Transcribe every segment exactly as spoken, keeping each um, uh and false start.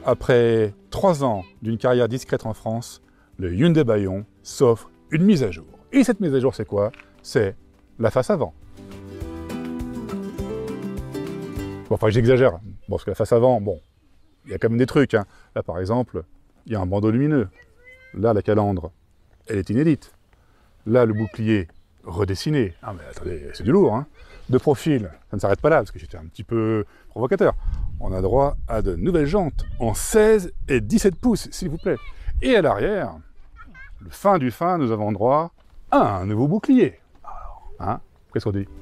Après trois ans d'une carrière discrète en France, le Hyundai Bayon s'offre une mise à jour. Et cette mise à jour, c'est quoi? C'est la face avant. Bon, enfin, j'exagère. Bon, parce que la face avant, bon, il y a quand même des trucs. Hein. Là, par exemple, il y a un bandeau lumineux. Là, la calandre, elle est inédite. Là, le bouclier redessiné. Ah, mais attendez, c'est du lourd, hein. De profil, ça ne s'arrête pas là, parce que j'étais un petit peu provocateur. On a droit à de nouvelles jantes en seize et dix-sept pouces, s'il vous plaît. Et à l'arrière, le fin du fin, nous avons droit à un nouveau bouclier. Alors, hein, qu'est-ce qu'on dit?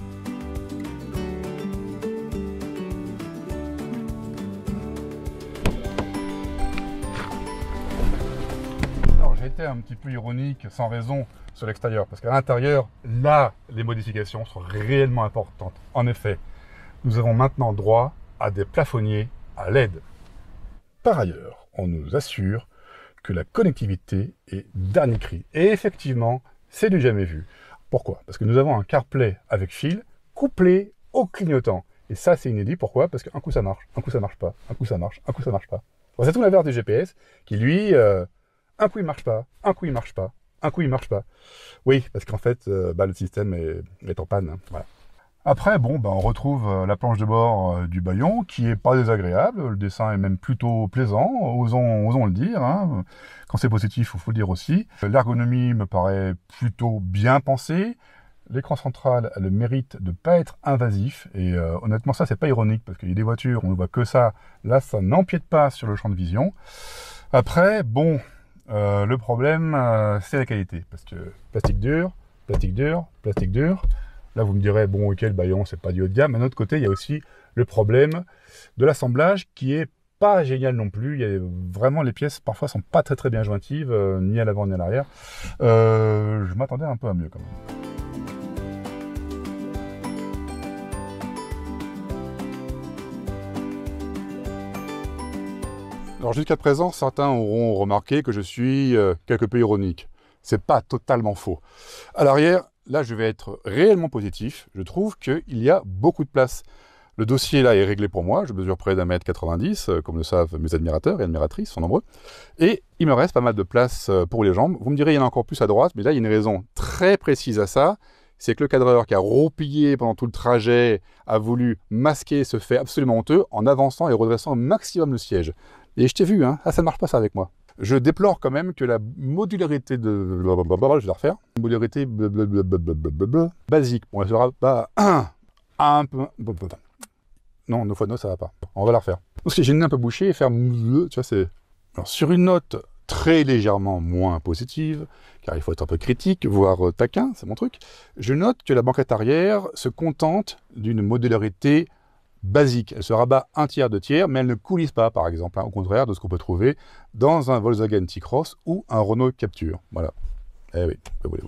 Alors, j'ai été un petit peu ironique, sans raison, sur l'extérieur, parce qu'à l'intérieur, là, les modifications sont réellement importantes. En effet, nous avons maintenant droit à des plafonniers à L E D. Par ailleurs, on nous assure que la connectivité est dernier cri. Et effectivement, c'est du jamais vu. Pourquoi? Parce que nous avons un CarPlay avec fil couplé au clignotant. Et ça, c'est inédit. Pourquoi? Parce qu'un coup, ça marche, un coup, ça marche pas, un coup, ça marche, un coup, ça marche pas. Bon, c'est tout l'inverse du G P S, qui lui, euh, un coup, il marche pas, un coup, il marche pas, un coup, il marche pas. Oui, parce qu'en fait, euh, bah, le système est, est en panne. Hein. Voilà. Après, bon, bah, on retrouve euh, la planche de bord euh, du Bayon, qui est pas désagréable. Le dessin est même plutôt plaisant, osons, osons le dire. Hein. Quand c'est positif, il faut le dire aussi. L'ergonomie me paraît plutôt bien pensée. L'écran central a le mérite de ne pas être invasif. Et euh, honnêtement, ça, c'est pas ironique, parce qu'il y a des voitures, on ne voit que ça. Là, ça n'empiète pas sur le champ de vision. Après, bon... Euh, le problème, euh, c'est la qualité, parce que plastique dur, plastique dur, plastique dur. Là, vous me direz, bon, ok, le Bayon, c'est pas du haut de gamme. D'un autre côté, il y a aussi le problème de l'assemblage qui est pas génial non plus. Il y a vraiment, les pièces, parfois, sont pas très très bien jointives, euh, ni à l'avant ni à l'arrière. Euh, je m'attendais un peu à mieux, quand même. Alors jusqu'à présent, certains auront remarqué que je suis euh, quelque peu ironique. C'est pas totalement faux. À l'arrière, là je vais être réellement positif. Je trouve qu'il y a beaucoup de place. Le dossier là est réglé pour moi. Je mesure près d'un mètre quatre-vingt-dix, euh, comme le savent mes admirateurs et admiratrices, sont nombreux. Et il me reste pas mal de place euh, pour les jambes. Vous me direz, il y en a encore plus à droite, mais là il y a une raison très précise à ça. C'est que le cadreur qui a roupillé pendant tout le trajet a voulu masquer ce fait absolument honteux en avançant et redressant au maximum le siège. Et je t'ai vu, hein, ah, ça ne marche pas ça avec moi. Je déplore quand même que la modularité de... Je vais la refaire. Modularité basique. Bon, elle sera pas un peu... Non, no fois no, ça va pas. On va la refaire. Parce que j'ai une nez un peu bouchée et faire... Tu vois, c'est... Alors, sur une note très légèrement moins positive, car il faut être un peu critique, voire taquin, c'est mon truc, je note que la banquette arrière se contente d'une modularité basique. Elle se rabat un tiers, deux tiers, mais elle ne coulisse pas, par exemple, hein, au contraire de ce qu'on peut trouver dans un Volkswagen T-Cross ou un Renault Captur. Voilà. Eh oui, que voulez-vous.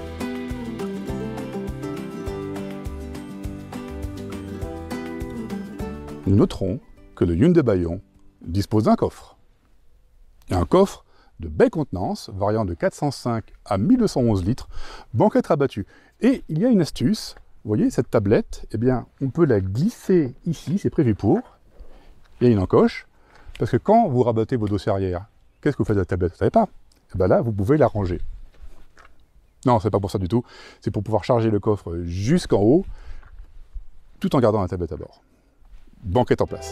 Nous noterons que le Hyundai Bayon dispose d'un coffre. Et un coffre de belle contenance, variant de quatre cent cinq à mille deux cent onze litres, banquette rabattue. Et il y a une astuce. Vous voyez, cette tablette, eh bien, on peut la glisser ici, c'est prévu pour. Il y a une encoche, parce que quand vous rabattez vos dossiers arrière, qu'est-ce que vous faites de la tablette? Vous ne savez pas. Et bien là, vous pouvez la ranger. Non, c'est pas pour ça du tout. C'est pour pouvoir charger le coffre jusqu'en haut, tout en gardant la tablette à bord. Banquette en place.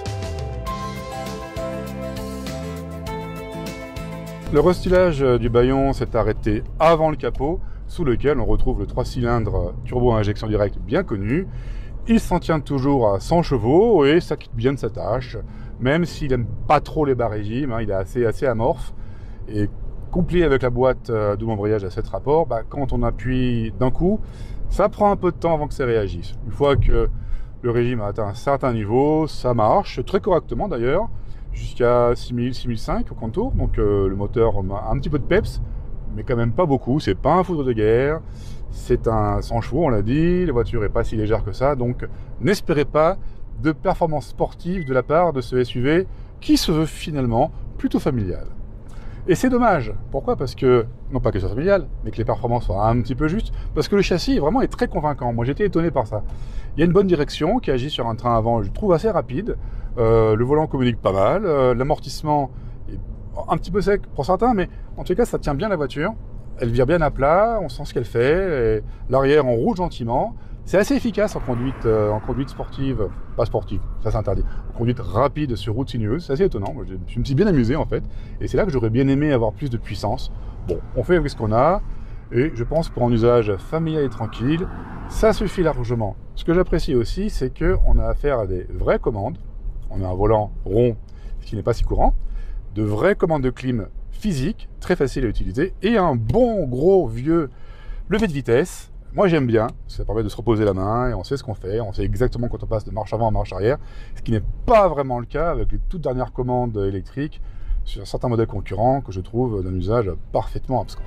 Le restylage du Bayon s'est arrêté avant le capot, sous lequel on retrouve le trois cylindres turbo à injection directe bien connu. Il s'en tient toujours à cent chevaux et ça quitte bien de sa tâche, même s'il n'aime pas trop les bas régimes, hein, il est assez, assez amorphe. Et couplé avec la boîte à double embrayage à sept rapports, bah, quand on appuie d'un coup, ça prend un peu de temps avant que ça réagisse. Une fois que le régime a atteint un certain niveau, ça marche, très correctement d'ailleurs, jusqu'à six mille, six mille cinq au contour, donc euh, le moteur a un petit peu de peps, mais quand même pas beaucoup, c'est pas un foudre de guerre, c'est un cent chevaux, on l'a dit, la voiture est pas si légère que ça, donc n'espérez pas de performance sportive de la part de ce S U V qui se veut finalement plutôt familial. Et c'est dommage. Pourquoi? Parce que, non pas que ce soit familial, mais que les performances soient un petit peu justes, parce que le châssis vraiment est très convaincant. Moi, j'étais étonné par ça. Il y a une bonne direction qui agit sur un train avant, je trouve assez rapide. Euh, le volant communique pas mal. Euh, L'amortissement est un petit peu sec pour certains, mais en tout cas, ça tient bien la voiture. Elle vire bien à plat, on sent ce qu'elle fait. L'arrière, on roule gentiment. C'est assez efficace en conduite, euh, en conduite sportive, pas sportive, ça c'est interdit, en conduite rapide sur route sinueuse, c'est assez étonnant, moi, je me suis bien amusé en fait, et c'est là que j'aurais bien aimé avoir plus de puissance. Bon, on fait avec ce qu'on a, et je pense pour un usage familial et tranquille, ça suffit largement. Ce que j'apprécie aussi, c'est qu'on a affaire à des vraies commandes, on a un volant rond, ce qui n'est pas si courant, de vraies commandes de clim physiques, très faciles à utiliser, et un bon gros vieux levier de vitesse. Moi j'aime bien, ça permet de se reposer la main et on sait ce qu'on fait, on sait exactement quand on passe de marche avant à marche arrière, ce qui n'est pas vraiment le cas avec les toutes dernières commandes électriques sur certains modèles concurrents que je trouve d'un usage parfaitement abscons.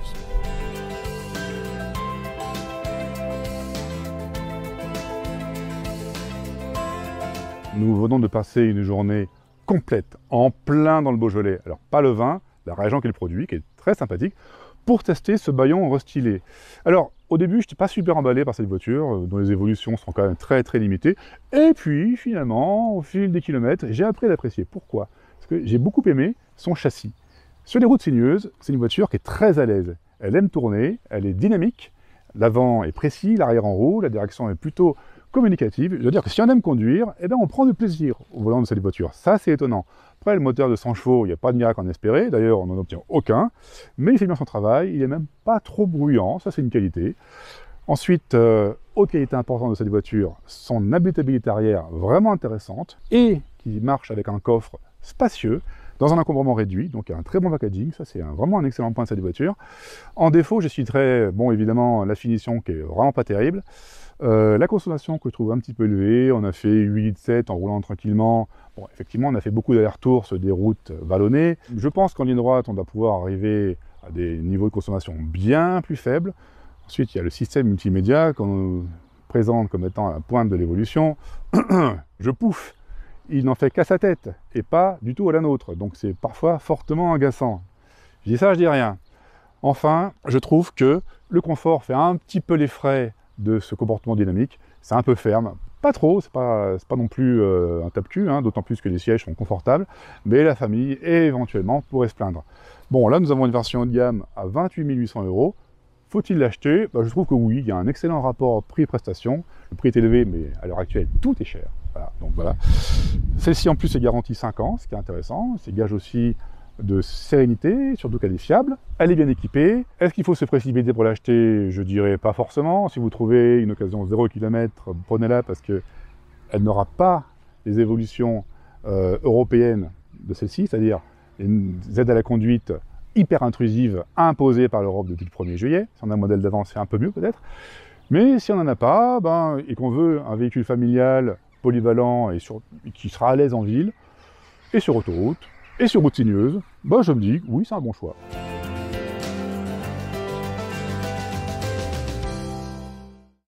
Nous venons de passer une journée complète, en plein dans le Beaujolais. Alors pas le vin, la région qui le produit, qui est très sympathique, pour tester ce Bayon restylé. Alors, au début, je n'étais pas super emballé par cette voiture, dont les évolutions sont quand même très très limitées. Et puis, finalement, au fil des kilomètres, j'ai appris à l'apprécier. Pourquoi? Parce que j'ai beaucoup aimé son châssis. Sur les routes sinueuses, c'est une voiture qui est très à l'aise. Elle aime tourner, elle est dynamique, l'avant est précis, l'arrière en roue, la direction est plutôt communicative. Je veux dire que si on aime conduire, eh bien on prend du plaisir au volant de cette voiture. Ça, c'est étonnant. Après, le moteur de cent chevaux, il n'y a pas de miracle à en espérer. D'ailleurs, on n'en obtient aucun. Mais il fait bien son travail. Il n'est même pas trop bruyant. Ça, c'est une qualité. Ensuite, euh, autre qualité importante de cette voiture, son habitabilité arrière vraiment intéressante et qui marche avec un coffre spacieux dans un encombrement réduit. Donc, il y a un très bon packaging. Ça, c'est un, vraiment un excellent point de cette voiture. En défaut, je citerai, bon, évidemment, la finition qui est vraiment pas terrible. Euh, la consommation que je trouve un petit peu élevée, on a fait huit litres sept en roulant tranquillement. Bon, effectivement, on a fait beaucoup d'allers-retours sur des routes vallonnées. Je pense qu'en ligne droite, on doit pouvoir arriver à des niveaux de consommation bien plus faibles. Ensuite, il y a le système multimédia qu'on nous présente comme étant à la pointe de l'évolution. Je pouffe, il n'en fait qu'à sa tête et pas du tout à la nôtre. Donc c'est parfois fortement agaçant. Je dis ça, je dis rien. Enfin, je trouve que le confort fait un petit peu les frais de ce comportement dynamique. C'est un peu ferme, pas trop, c'est pas, pas non plus euh, un tape-cul, hein, d'autant plus que les sièges sont confortables, mais la famille éventuellement pourrait se plaindre. Bon, là nous avons une version haut de gamme à vingt-huit mille huit cents euros. Faut-il l'acheter? Bah, je trouve que oui, il y a un excellent rapport prix-prestation. Le prix est élevé, mais à l'heure actuelle, tout est cher. Voilà, donc voilà. Celle-ci en plus est garantie cinq ans, ce qui est intéressant. C'est gage aussi de sérénité, surtout qu'elle est fiable. Elle est bien équipée. Est-ce qu'il faut se précipiter pour l'acheter? Je dirais pas forcément. Si vous trouvez une occasion zéro kilomètre, prenez-la parce que elle n'aura pas les évolutions euh, européennes de celle-ci, c'est-à-dire les aides à la conduite hyper intrusives imposées par l'Europe depuis le premier juillet. Si on a un modèle d'avant, c'est un peu mieux peut-être. Mais si on n'en a pas, ben, et qu'on veut un véhicule familial, polyvalent et, sur, et qui sera à l'aise en ville, et sur autoroute, et sur route sinueuse, bah je me dis, oui, c'est un bon choix.